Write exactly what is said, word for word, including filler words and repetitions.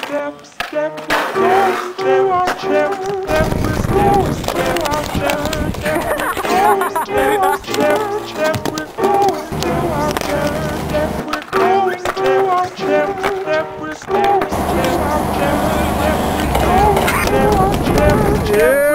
step, step, we're going to our church. Step, we're going to our church. Step, we're going to our church. Step, we're going to our church. Step, we're going to our church. Step, we're going to our church. Step, we're going to our church.